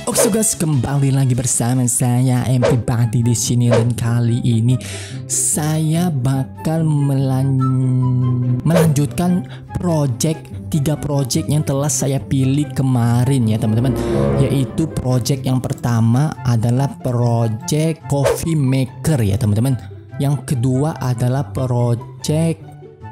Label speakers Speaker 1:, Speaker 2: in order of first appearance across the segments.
Speaker 1: Oke guys, kembali lagi bersama saya Everybody di sini, dan kali ini saya bakal melanjutkan tiga project yang telah saya pilih kemarin ya teman-teman. Yaitu project yang pertama adalah project coffee maker ya teman-teman. Yang kedua adalah project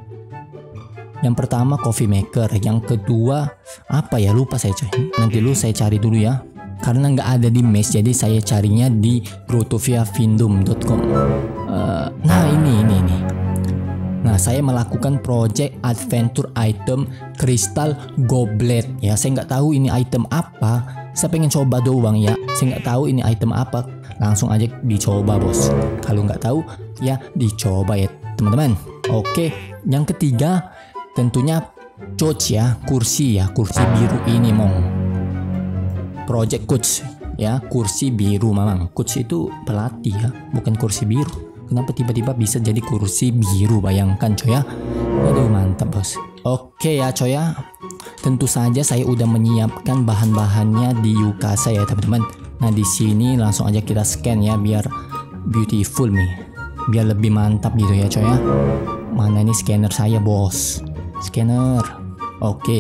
Speaker 1: yang pertama coffee maker, yang kedua apa ya, lupa saya coy. Nanti dulu saya cari dulu ya. Karena nggak ada di Mesh, jadi saya carinya di grotoviafindom.com. Nah ini. Nah, saya melakukan project adventure item crystal goblet ya. Saya nggak tahu ini item apa. Saya pengen coba doang ya. Saya nggak tahu ini item apa. Langsung aja dicoba bos. Kalau nggak tahu ya dicoba ya teman-teman. Oke, yang ketiga tentunya couch ya, kursi biru ini mong. Project coach ya, kursi biru memang. Coach itu pelatih ya, bukan kursi biru. Kenapa tiba-tiba bisa jadi kursi biru, bayangkan coy ya. Aduh mantap bos. Oke ya coy ya, tentu saja saya udah menyiapkan bahan-bahannya di Yukasa ya teman-teman. Nah di sini langsung aja kita scan ya, biar beautiful nih, biar lebih mantap gitu ya coy ya. Mana ini scanner saya bos, scanner. Oke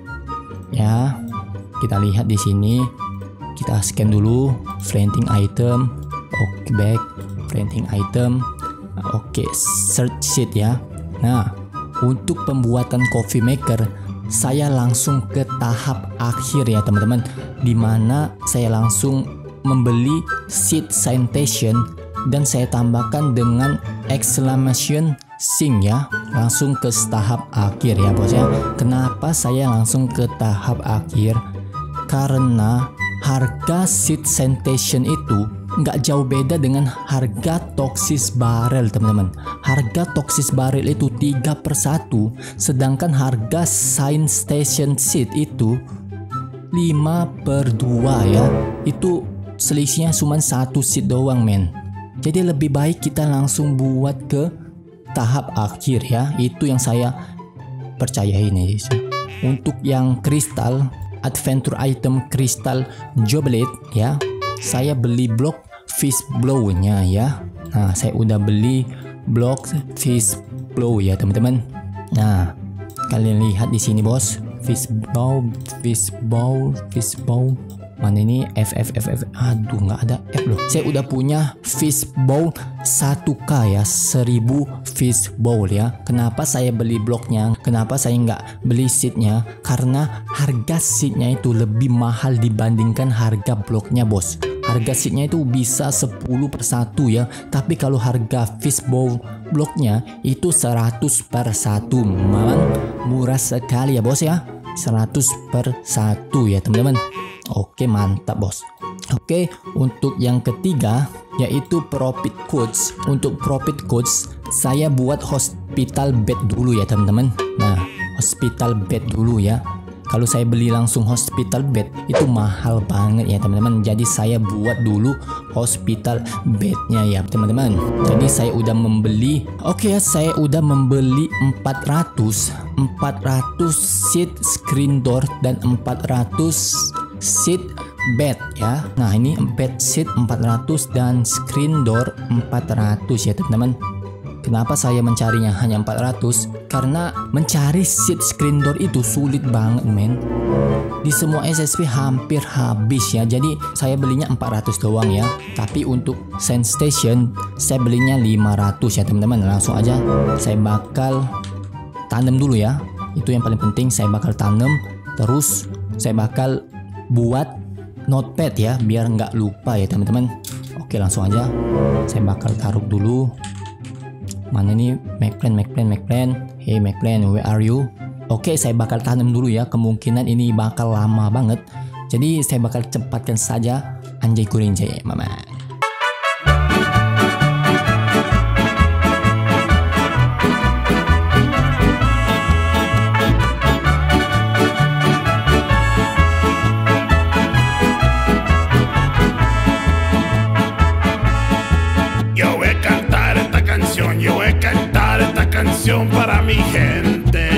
Speaker 1: ya, kita lihat di sini, kita scan dulu printing item. Oke, back printing item. Oke, search sheet ya. Nah, untuk pembuatan coffee maker saya langsung ke tahap akhir ya teman-teman, dimana saya langsung membeli seed sanitation dan saya tambahkan dengan exclamation sing ya, langsung ke tahap akhir ya bos ya. Kenapa saya langsung ke tahap akhir? Karena harga seed sanitation itu nggak jauh beda dengan harga toxis barrel teman-teman. Harga toxis barrel itu 3/1, sedangkan harga sanitation seed itu 5/2 ya. Itu selisihnya cuma 1 seed doang men. Jadi lebih baik kita langsung buat ke tahap akhir ya. Itu yang saya percaya ini. Untuk yang kristal adventure item crystal goblet ya, saya beli blok fish blow nya ya. Nah saya udah beli blok fish blow ya teman-teman. Nah kalian lihat di sini bos, fish bowl. Mana ini F. Aduh nggak ada F loh. Saya udah punya fish bowl 1k ya, 1000 fish bowl ya. Kenapa saya beli bloknya? Kenapa saya nggak beli seednya? Karena harga seednya itu lebih mahal dibandingkan harga bloknya bos. Harga seednya itu bisa 10/1 ya. Tapi kalau harga fish bowl bloknya itu 100/1. Memang murah sekali ya bos ya. 100/1 ya teman-teman. Oke mantap bos. Oke, untuk yang ketiga yaitu profit coach. Untuk profit coach saya buat hospital bed dulu ya teman-teman. Nah hospital bed dulu ya. Kalau saya beli langsung hospital bed itu mahal banget ya teman-teman. Jadi saya buat dulu hospital bednya ya teman-teman. Jadi saya udah membeli. Oke ya, saya udah membeli 400 seat screen door dan 400 seat bed ya. Nah ini bed seat 400 dan screen door 400 ya teman-teman. Kenapa saya mencarinya hanya 400? Karena mencari seat screen door itu sulit banget men. Di semua SSP hampir habis ya. Jadi saya belinya 400 doang ya. Tapi untuk sand station saya belinya 500 ya teman-teman. Langsung aja saya bakal tanam dulu ya. Itu yang paling penting, saya bakal tanam. Terus saya bakal buat notepad ya, biar nggak lupa ya teman-teman. Oke langsung aja saya bakal taruh dulu. Mana nih Macplan. Hey Macplan, where are you? Oke, saya bakal tanam dulu ya. Kemungkinan ini bakal lama banget, jadi saya bakal cepatkan saja. Anjay kurinjay mama.
Speaker 2: Para mi gente,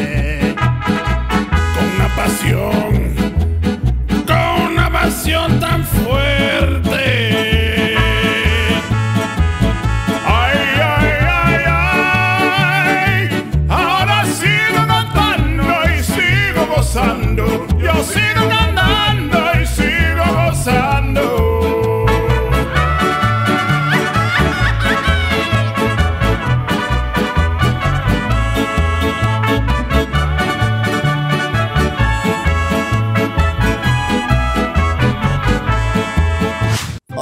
Speaker 2: con una pasión tan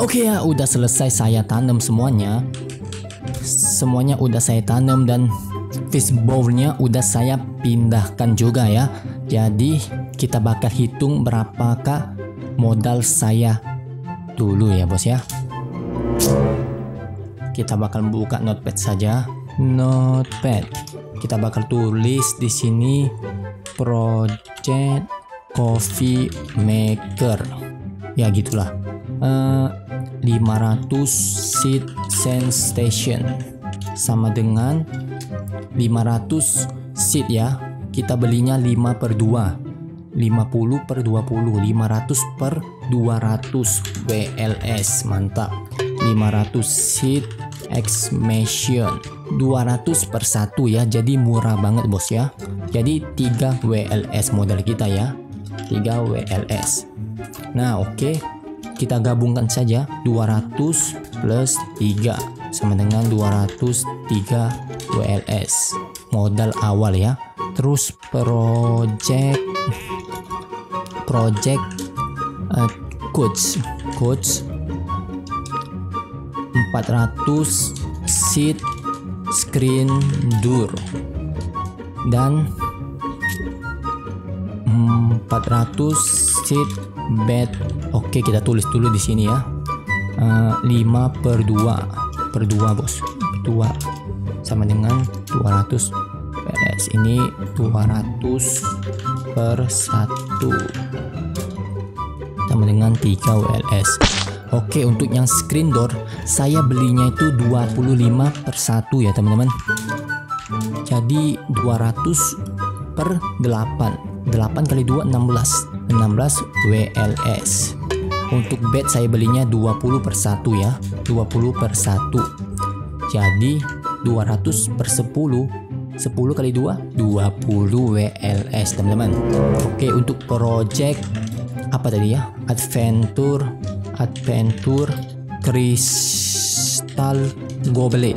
Speaker 1: Oke ya, udah selesai saya tanam semuanya. Semuanya udah saya tanam dan fishbowl-nya udah saya pindahkan juga ya. Jadi kita bakal hitung berapakah modal saya dulu ya bos ya. Kita bakal buka notepad saja. Notepad. Kita bakal tulis di sini project coffee maker. Ya gitulah. 500 seed sensation sama dengan 500 seed ya. Kita belinya 5/2, 50 per 20, 500 per 200 WLS. Mantap. 500 seed expansion 200 per 1 ya, jadi murah banget bos ya. Jadi 3 WLS modal kita ya, 3 WLS. Nah oke, kita gabungkan saja 200 plus 3 sama dengan 203 WLS modal awal ya. Terus project coach 400 seat screen door dan 400 seat bed. Oke, kita tulis dulu di sini ya. 5/2 bos, 2 sama dengan 200 WLS. Ini 200 per 1 sama dengan 3 WLS. Oke, untuk yang screen door saya belinya itu 25 per 1 ya teman-teman. Jadi 200 per 8 kali 2 16 WLS. Untuk bed saya belinya 20 per 1 ya, 20 per 1. Jadi 200 per 10 kali 2 20 WLS teman-teman. Oke, untuk project apa tadi ya, adventure crystal goblet.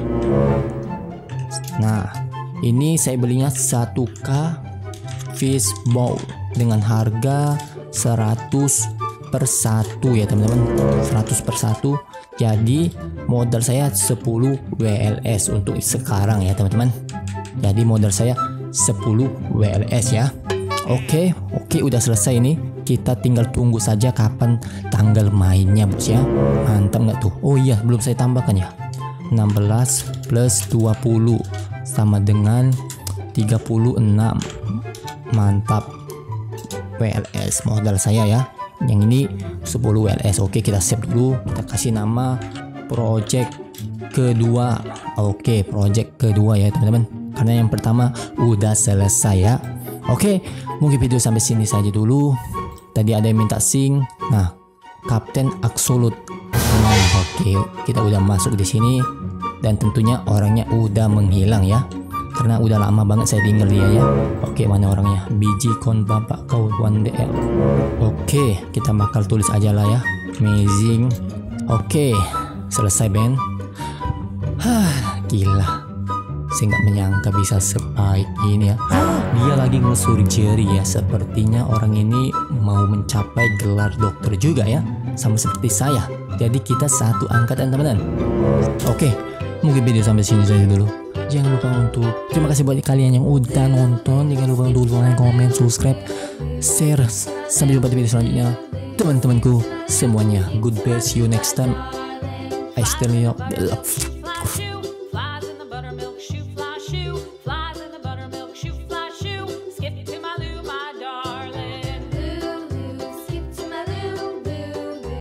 Speaker 1: Nah ini saya belinya 1k fish bowl dengan harga 100 per 1 ya teman-teman, 100 per 1. Jadi modal saya 10 WLS untuk sekarang ya teman-teman. Jadi modal saya 10 WLS ya. Oke, udah selesai ini. Kita tinggal tunggu saja kapan tanggal mainnya bos ya. Mantap nggak tuh? Oh iya, belum saya tambahkan ya. 16 plus 20 sama dengan 36. Mantap. WLS modal saya ya. Yang ini 10 WLS. Oke, kita save dulu. Kita kasih nama project kedua. Oke, project kedua ya teman-teman. Karena yang pertama udah selesai ya. Oke, mungkin video sampai sini saja dulu. Tadi ada yang minta sing. Nah, Kapten Absolute. Oke, kita udah masuk di sini dan tentunya orangnya udah menghilang ya. Karena udah lama banget saya tinggal dia ya. Oke, mana orangnya? Biji kon bapak kau 1BL. Oke, kita bakal tulis aja lah ya. Amazing. Oke, selesai Ben. Gila. Saya nggak menyangka bisa sebaik ini ya. Dia lagi nge-surgery ya. Sepertinya orang ini mau mencapai gelar dokter juga ya, sama seperti saya. Jadi kita satu angkatan teman-teman. Oke, mungkin video sampai sini saja dulu. Jangan lupa untuk terima kasih buat kalian yang udah nonton. Jangan lupa untuk like, comment, subscribe, share. Sampai jumpa di video selanjutnya teman-temanku semuanya. Goodbye, see you next time. I still love